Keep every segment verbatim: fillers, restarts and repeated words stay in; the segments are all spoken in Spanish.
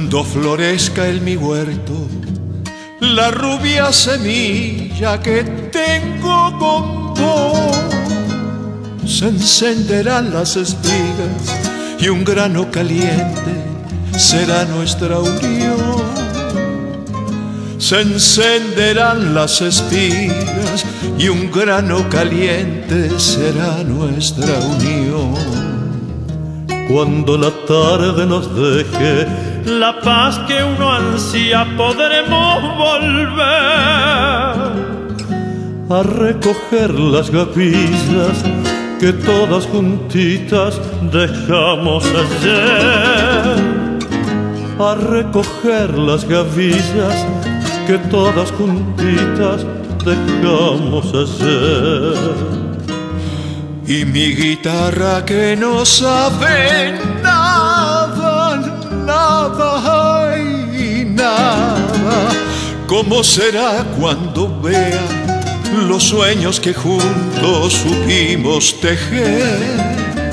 Cuando florezca en mi huerto la rubia semilla que tengo con vos, se encenderán las espigas y un grano caliente será nuestra unión. Se encenderán las espigas y un grano caliente será nuestra unión. Cuando la tarde nos deje la paz que uno ansía, podremos volver a recoger las gavillas que todas juntitas dejamos ayer, a recoger las gavillas que todas juntitas dejamos ayer. Y mi guitarra que no sabe nada, nada, ay, nada, ¿cómo será cuando vea los sueños que juntos supimos tejer?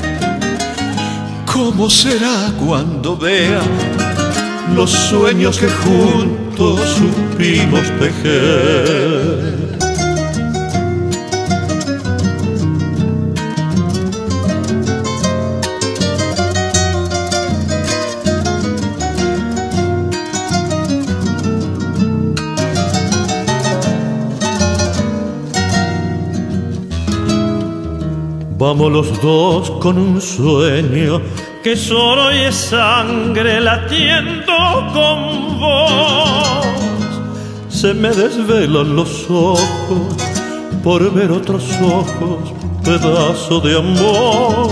¿Cómo será cuando vea los sueños que juntos supimos tejer? Vamos los dos con un sueño que solo es sangre latiendo con vos. Se me desvelan los ojos por ver otros ojos, pedazo de amor.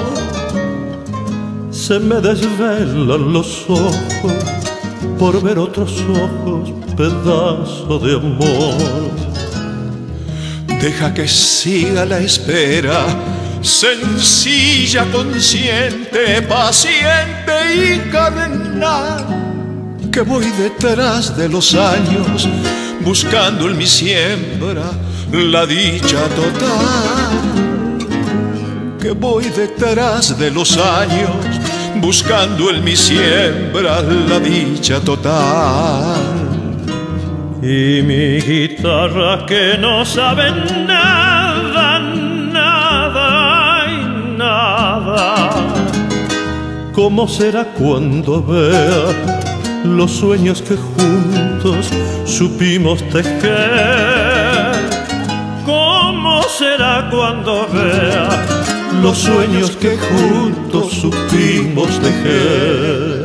Se me desvelan los ojos por ver otros ojos, pedazo de amor. Deja que siga la espera, sencilla, consciente, paciente y carnal, que voy detrás de los años buscando en mi siembra la dicha total, que voy detrás de los años buscando en mi siembra la dicha total. Y mi guitarra que no sabe nada, nada y nada, ¿cómo será cuando vea los sueños que juntos supimos tejer? ¿Cómo será cuando vea los sueños que juntos supimos tejer?